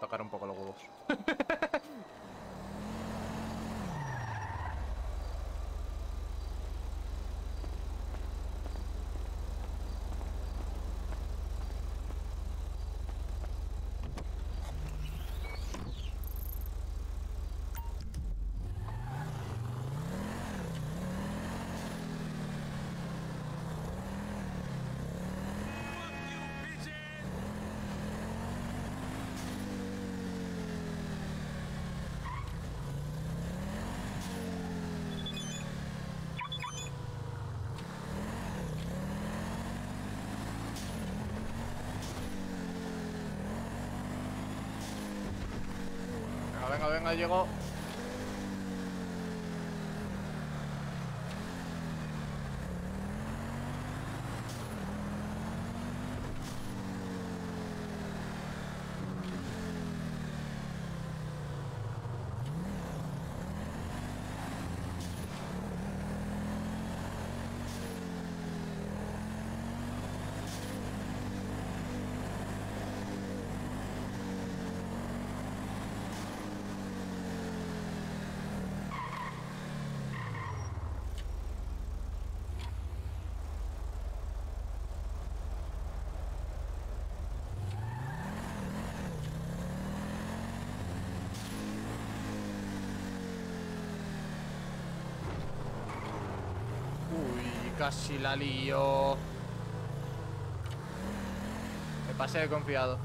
tocar un poco los huevos. Venga, venga, llego. Uy, casi la lío. Me pasé de confiado.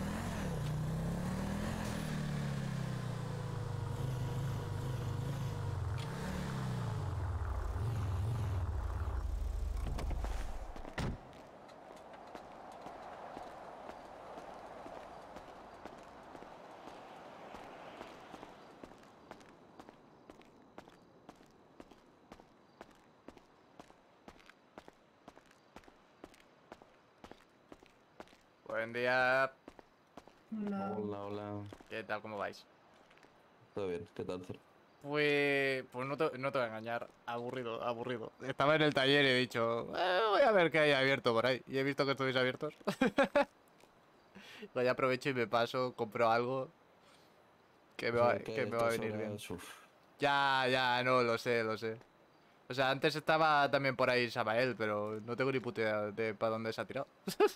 Buen día. Hola. Hola, hola. ¿Qué tal? ¿Cómo vais? ¿Todo bien? ¿Qué tal, Cer? Pues no te voy a engañar. Aburrido, aburrido. Estaba en el taller y he dicho, voy a ver qué hay abierto por ahí. Y he visto que estáis abiertos. Pues ya aprovecho y me paso, compro algo que O me va, sea, que a que me va a estas venir bien. horas, uf. Ya, ya, no, lo sé, lo sé. O sea, antes estaba también por ahí Samael, pero no tengo ni puta idea de para dónde se ha tirado.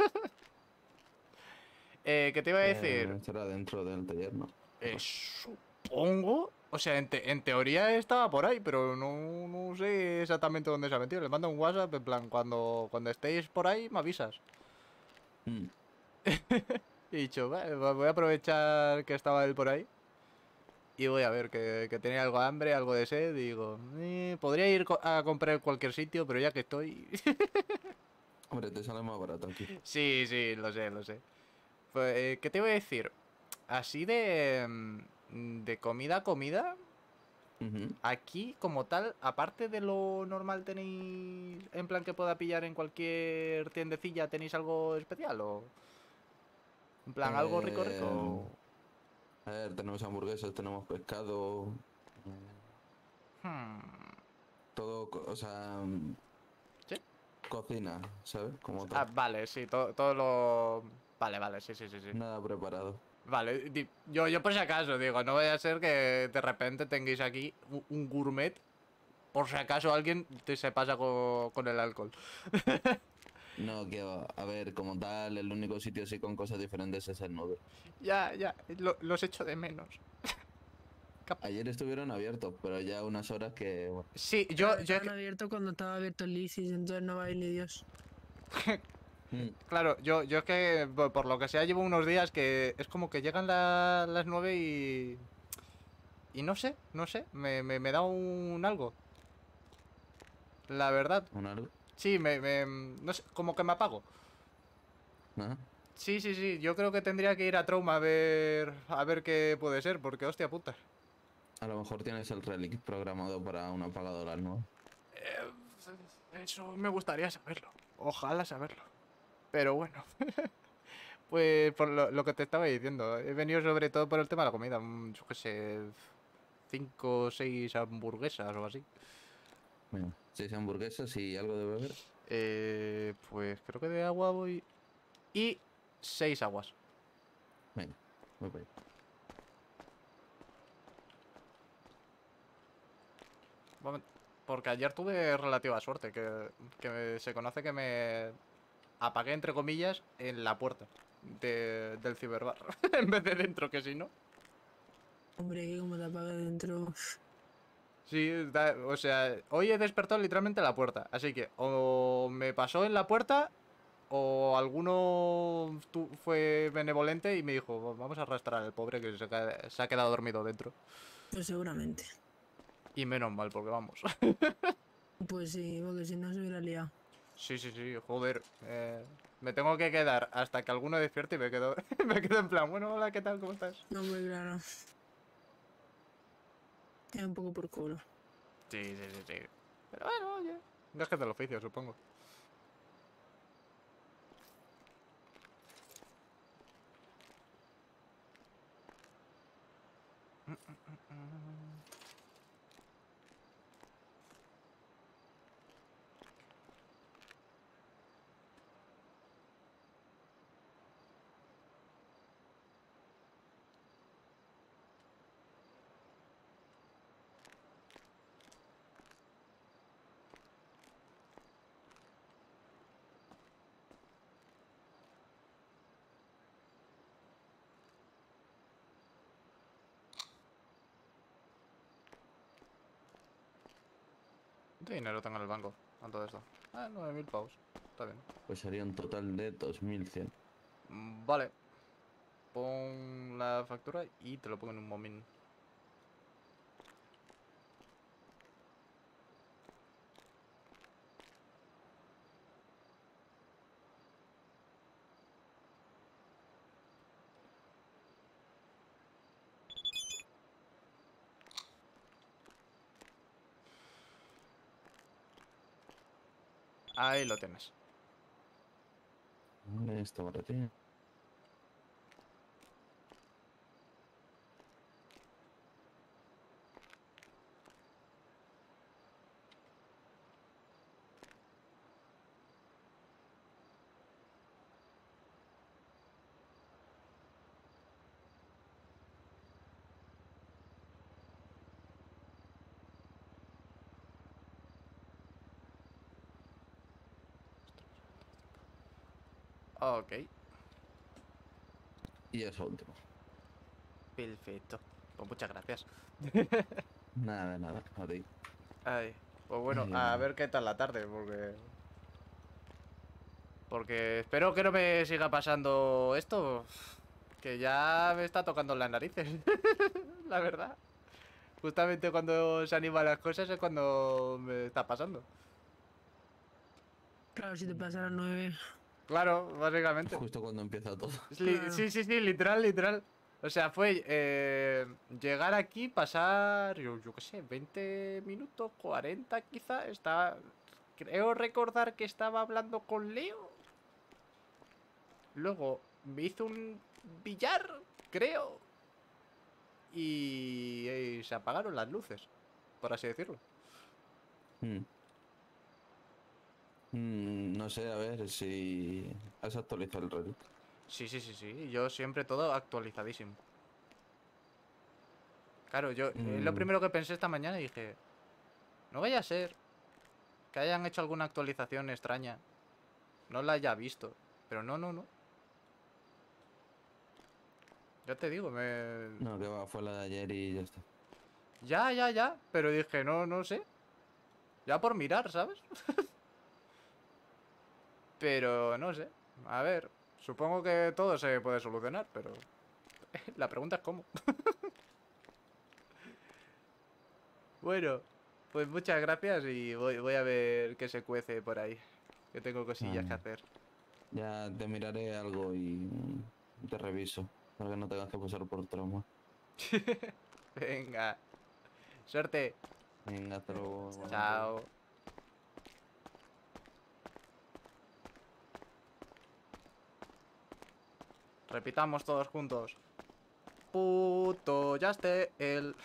¿Qué te iba a decir? Estará dentro del taller, ¿no? Supongo. O sea, en teoría estaba por ahí, pero no sé exactamente dónde se ha metido. Le mando un WhatsApp, en plan, cuando estéis por ahí, me avisas. Mm. He dicho, "Vale, voy a aprovechar que estaba él por ahí. Y voy a ver que tenía algo de hambre, algo de sed. Y digo, podría ir a comprar en cualquier sitio, pero ya que estoy. Hombre, te sale más barato aquí. Sí, sí, lo sé, lo sé. Pues, ¿qué te voy a decir? Así de comida a comida. Ujú. Aquí, como tal, aparte de lo normal, ¿tenéis en plan que pueda pillar en cualquier tiendecilla? ¿Tenéis algo especial? ¿O en plan algo rico Eh, rico? a ver, tenemos hamburguesas, tenemos pescado, eh, Hmm, todo, o sea, ¿sí? cocina, ¿sabes? Como Ah, tal. vale, sí, todo lo... Vale, vale, sí, sí, sí, sí. Nada preparado. Vale, yo por si acaso digo, no vaya a ser que de repente tengáis aquí un gourmet, por si acaso alguien se pasa con el alcohol. No, que va. A ver, como tal, el único sitio así con cosas diferentes es el Nugget. Ya, ya, los echo de menos. Ayer estuvieron abiertos, pero ya unas horas que, bueno. Sí, Pero yo es estaban abiertos cuando estaba abierto el ISIS, entonces no va a ir ni Dios. Mm. Claro, yo es que por lo que sea llevo unos días que es como que llegan las 9 y no sé, no sé, me da un algo, la verdad. ¿Un algo? Sí, no sé, como que me apago. Ajá. Sí, sí, sí, yo creo que tendría que ir a Trauma a ver qué puede ser, porque hostia puta. A lo mejor tienes el relic programado para una apagadora nueva. Eso me gustaría saberlo, ojalá saberlo. Pero bueno, pues por lo que te estaba diciendo, he venido sobre todo por el tema de la comida, yo qué sé, 5 o 6 hamburguesas o así. Venga, 6 hamburguesas y algo de beber. Pues creo que de agua voy. Y 6 aguas. Venga, Voy para allá. Momento, porque ayer tuve relativa suerte, que se conoce que me apagué, entre comillas, en la puerta del ciberbar, en vez de dentro, que si no. Hombre, que como te apagas dentro. Sí, o sea, hoy he despertado literalmente en la puerta, así que o me pasó en la puerta o alguno fue benevolente y me dijo, vamos a arrastrar al pobre que se ha quedado dormido dentro. Pues seguramente. Y menos mal, porque vamos. Pues sí, porque si no se hubiera liado. Sí, sí, sí, joder. Me tengo que quedar hasta que alguno despierte y me quedo, me quedo en plan, bueno, hola, ¿qué tal? ¿Cómo estás? No, muy claro. Es un poco por culo. Sí, sí, sí, sí. Pero bueno, oye. Gajes del oficio, supongo. ¿Cuánto dinero tengo en el banco con todo esto? Ah, 9.000 pavos. Está bien. Pues sería un total de 2100. Vale. Pon la factura y te lo pongo en un momento. Ahí lo tienes. Vale, esto para ti. Ok. Y eso último. Perfecto. Pues muchas gracias. Nada, nada, a ti. Ay, pues bueno, Ay, a amigo. ver qué tal la tarde, porque espero que no me siga pasando esto, que ya me está tocando las narices, la verdad. Justamente cuando se animan las cosas es cuando me está pasando. Claro, si te pasa a las 9. Claro, básicamente. Justo cuando empieza todo. Claro. Sí, sí, sí, literal, literal. O sea, fue llegar aquí, pasar, yo qué sé, 20 minutos, 40 quizá. Creo recordar que estaba hablando con Leo. Luego me hizo un billar, creo. Y se apagaron las luces, por así decirlo. Mm. No sé, a ver si has actualizado el Reddit. Sí, sí, sí, sí. Yo siempre todo actualizadísimo. Claro, yo es lo Mm, primero que pensé esta mañana y dije, no vaya a ser que hayan hecho alguna actualización extraña. No la haya visto. Pero no, no, no. Ya te digo, no, que va, fue la de ayer y ya está. Ya, ya, ya. Pero dije, no, no sé. Ya por mirar, ¿sabes? Pero no sé. A ver, supongo que todo se puede solucionar, pero la pregunta es cómo. Bueno, pues muchas gracias y voy a ver qué se cuece por ahí. Que tengo cosillas que Ah, hacer. ya te miraré algo y te reviso. Para que no tengas que pasar por trauma. Venga, suerte. Venga, hasta luego, igualmente. Chao. Repitamos todos juntos. Puto, ya esté el...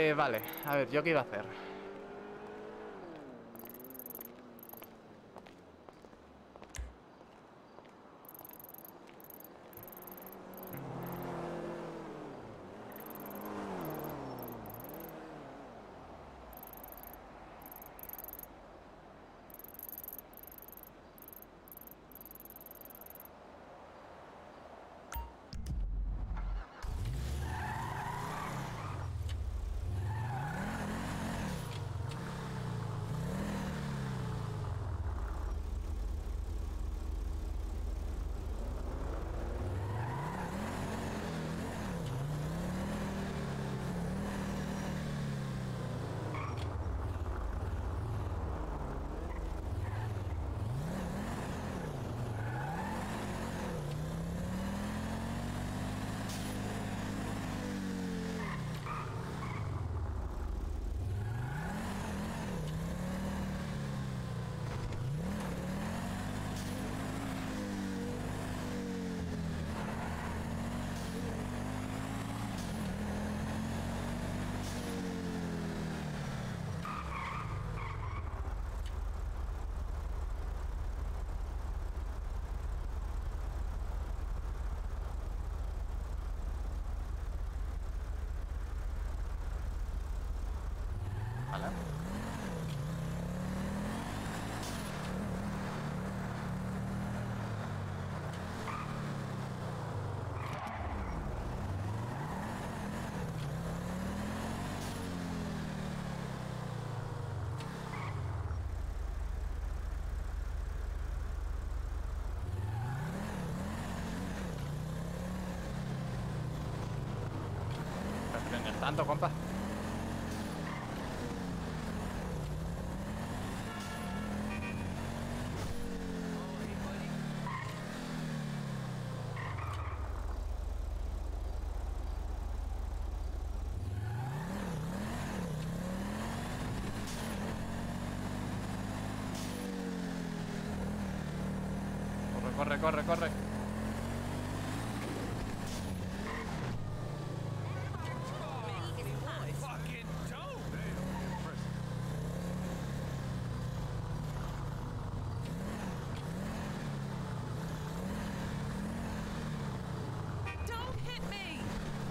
Vale, a ver, ¿yo qué iba a hacer? Vale. No frenes tanto, compa. Corre, corre, corre, corre. Don't hit me!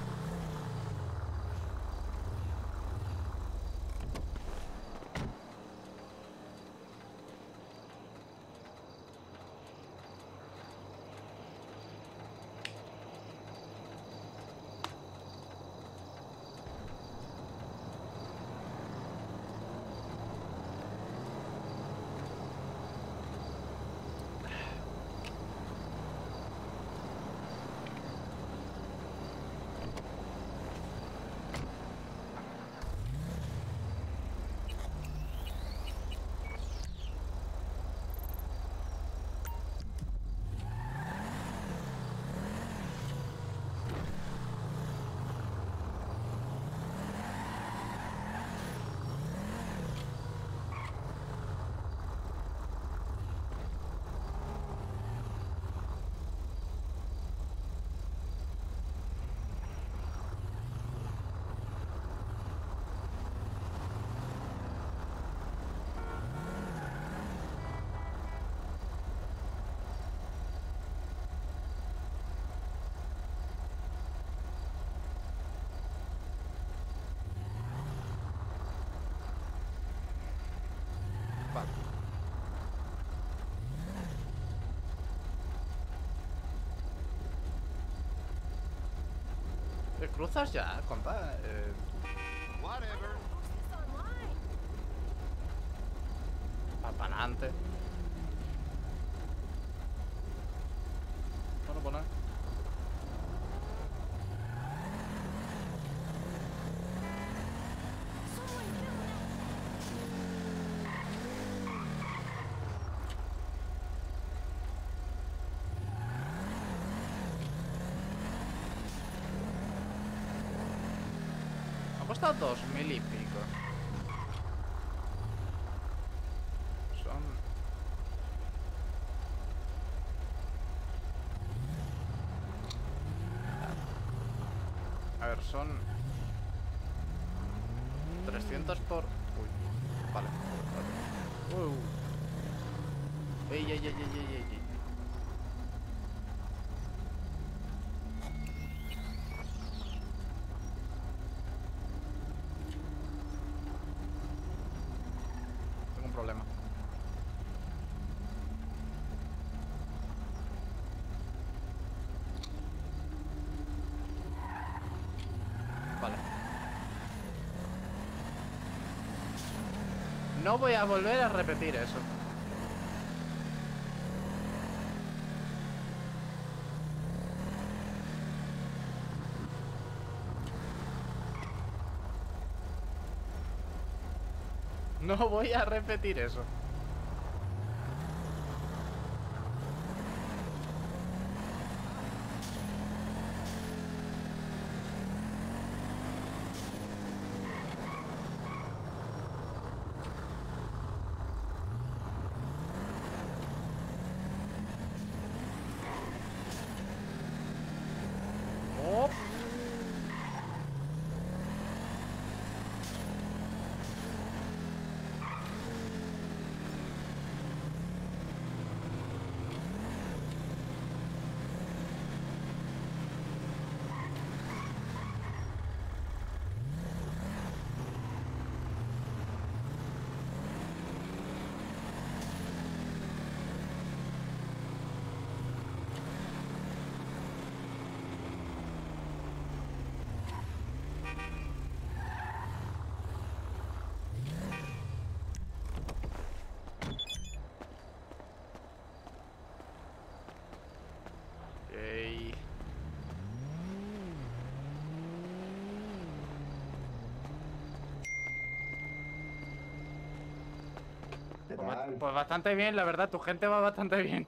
Vale. ¿Cruzas ya, compa? Va para adelante. Bueno, pues nada. Ha costado 2000 y pico. Son... A ver, son... 300 por... Uy, vale. Ey, ey, ey, ey, ey, ey, ey. Tengo un problema. Vale. No voy a volver a repetir eso. No voy a repetir eso. Oh. Ey. ¿Qué Pues, tal? pues bastante bien, la verdad, tu gente va bastante bien.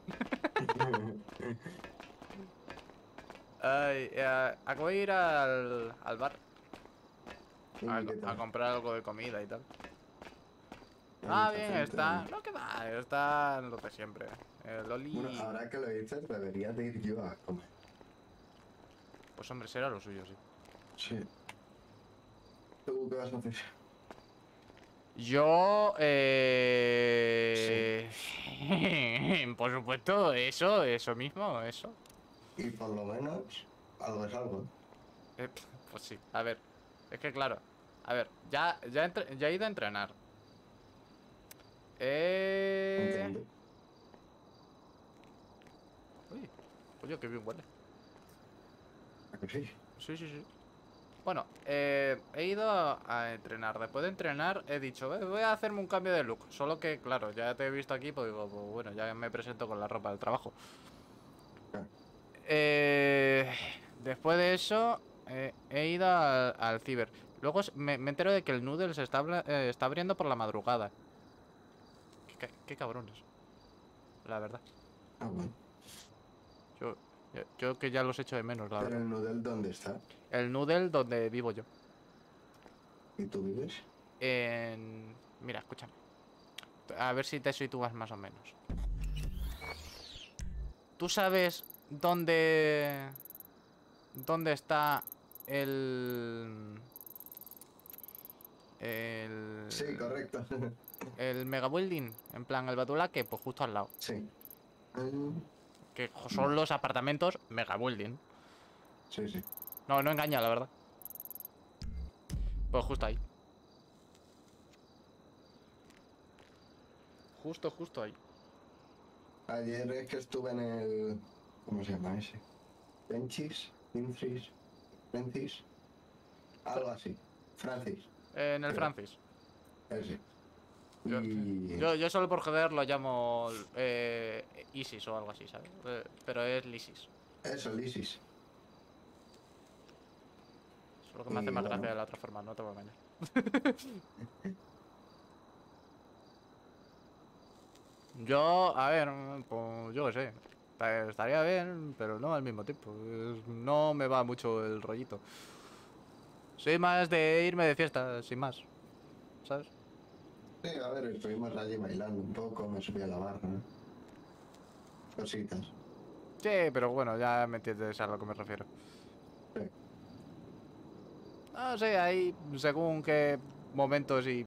Ay, acabo de ir al bar ¿Y qué a tal? comprar algo de comida y tal. Ah, Ah, bien, está. No, que va, está lo de siempre. El Oli. Bueno, ahora que lo dices, debería de ir yo a comer. Pues hombre, será lo suyo, sí. Sí. ¿Tú qué vas a hacer? Yo, por supuesto, eso mismo, eso. Y por lo menos, algo es algo. Pues sí, a ver, es que claro, a ver, ya he ido a entrenar. Entiendo. Uy, oye, qué bien huele. ¿A que sí? Sí, sí, sí. Bueno, he ido a entrenar. Después de entrenar he dicho, voy a hacerme un cambio de look". Solo que, claro, ya te he visto aquí, pues digo, pues bueno, ya me presento con la ropa del trabajo. Ah. Después de eso, he ido al ciber. Luego me entero de que el Noodle se está abriendo por la madrugada. Qué cabrones, la verdad. Ah, bueno. Yo que ya los echo de menos, la ¿Pero verdad. el noodle dónde está? El Noodle donde vivo yo. ¿Y tú vives? Mira, escúchame. A ver si te sitúas más o menos. ¿Tú sabes dónde está el Sí, correcto. el Mega Building? En plan, el Batulaque, pues justo al lado. Sí. Mm, Que son los apartamentos Mega Building. sí, sí. No engaña, la verdad. Pues justo ahí. Justo ahí. Ayer es que estuve en el... ¿Cómo se llama ese? Benchis, Pinfris, Francis, algo así. Francis, En el Creo. Francis. ese. Yo, Y... yo solo por joder lo llamo Isis o algo así, ¿sabes? Pero es Lisis. Eso, Lisis. Solo que me hace Y más bueno. gracia de la otra forma, no te voy a engañar. Yo, a ver, pues yo qué sé. Estaría bien, pero no al mismo tiempo. No me va mucho el rollito. Soy más de irme de fiesta, sin más. ¿Sabes? Sí, a ver, estuvimos allí bailando un poco, me subí a la barra. Cositas. Sí, pero bueno, ya me entiendes a lo que me refiero. Sí. No sé, ahí según qué momentos y